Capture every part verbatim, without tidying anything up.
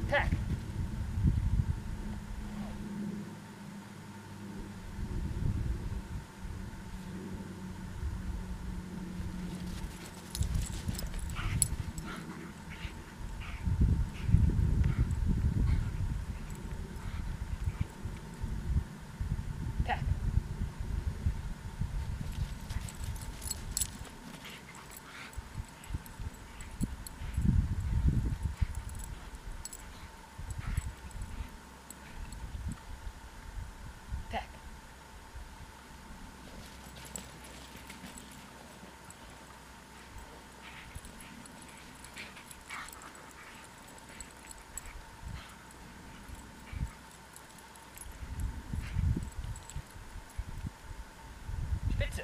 Tack. Tack. Tack. Spitze.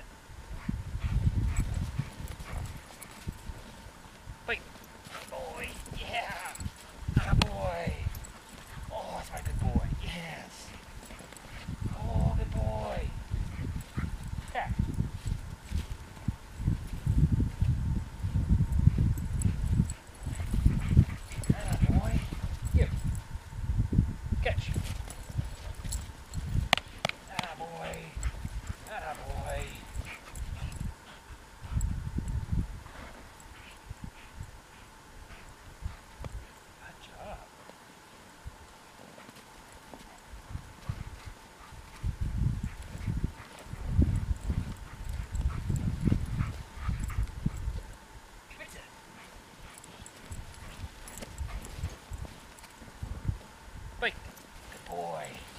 Wait. Boy. Yeah. Ah, boy. Oh, that's my good boy. Yes. Oh, good boy. Tack. Ah, boy. Here. Catch. Ah, boy. Ah, boy. Good job. Spitze. Wait. Good boy.